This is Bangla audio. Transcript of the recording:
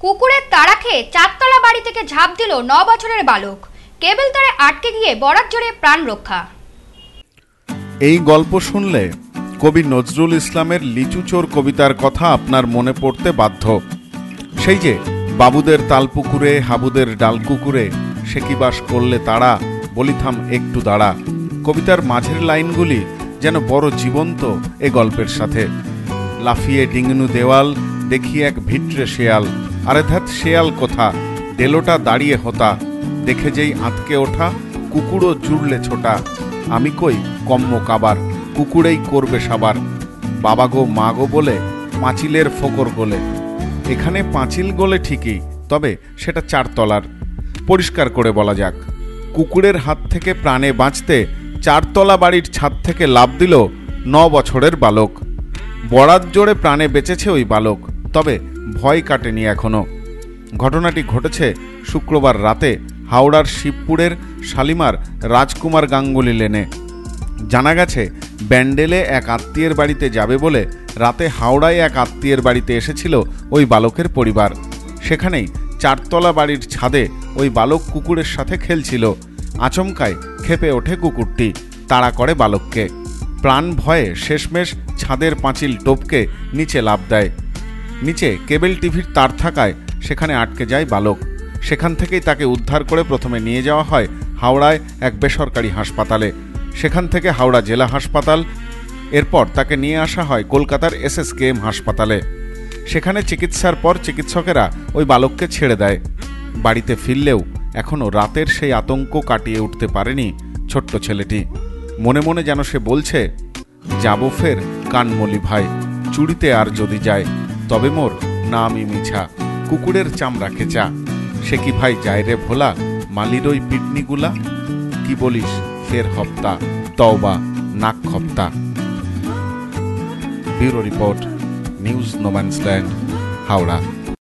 কুকুরের তাড়া খেয়ে 4তলা বাড়ি থেকে ঝাঁপ দিল 9 বছরের বালক। কেবল তারে আটকে গিয়ে বরাত জোরে প্রাণ রক্ষা। এই গল্প শুনলে কবি নজরুল ইসলামের লিচু চোর কবিতার কথা আপনার মনে পড়তে বাধ্য। সেই যে বাবুদের তালপুকুরে হাবুদের ডালকুকুরে সে কি বাস করলে তারা, বলিথাম একটু দাঁড়া। কবিতার মাঝের লাইনগুলি যেন বড় জীবন্ত এ গল্পের সাথে। লাফিয়ে ডিঙনু দেওয়াল দেখি এক ভিটরে শেয়াল, আরে ধ্যাত শেয়াল কোথা, ডেলোটা দাঁড়িয়ে হতা। দেখে যেই আঁতকে ওঠা কুকুরও জুড়লে ছোটা, আমি কই কম্ম কাবার, কুকুরেই করবে সাবার। বাবা গো মা গো বলে পাঁচিলের ফোকর গোলে। এখানে পাঁচিল গোলে ঠিকই, তবে সেটা 4 তলার। পরিষ্কার করে বলা যাক, কুকুরের হাত থেকে প্রাণে বাঁচতে 4 তলা বাড়ির ছাদ থেকে লাফ দিল 9 বছরের বালক। বরাত জোরে প্রাণে বেঁচেছে ওই বালক, তবে ভয় কাটেনি এখনো। ঘটনাটি ঘটেছে শুক্রবার রাতে হাওড়ার শিবপুরের শালিমার রাজকুমার গাঙ্গুলি লেনে। জানা গেছে ব্যান্ডেলে এক আত্মীয়ের বাড়িতে যাবে বলে রাতে হাওড়ায় এক আত্মীয়ের বাড়িতে এসেছিল ওই বালকের পরিবার। সেখানেই 4 তলা বাড়ির ছাদে ওই বালক কুকুরের সাথে খেলছিল। আচমকায় ক্ষেপে ওঠে কুকুরটি, তাড়া করে বালককে। প্রাণ ভয়ে শেষমেশ ছাদের পাঁচিল টপকে নিচে লাফ দেয়। নিচে কেবল টিভির তার থাকায় সেখানে আটকে যায় বালক। সেখান থেকেই তাকে উদ্ধার করে প্রথমে নিয়ে যাওয়া হয় হাওড়ায় এক বেসরকারি হাসপাতালে, সেখান থেকে হাওড়া জেলা হাসপাতাল। এরপর তাকে নিয়ে আসা হয় কলকাতার SSKM হাসপাতালে। সেখানে চিকিৎসার পর চিকিৎসকেরা ওই বালককে ছেড়ে দেয়। বাড়িতে ফিরলেও এখনও রাতের সেই আতঙ্ক কাটিয়ে উঠতে পারেনি ছোট্ট ছেলেটি। মনে মনে যেন সে বলছে, যাবো ফের কানমলি ভাই, চুড়িতে আর যদি যায় তবে মোর নামই মিছা, কুকুরের চামড়া খেচা। সে কি ভাই যায় রে ভোলা, মালির ওই পিটনিগুলা। কি বলিস ফের হপ্তা, তওবা নাক খপ্তা। Bureau report, news no man's land, Howrah.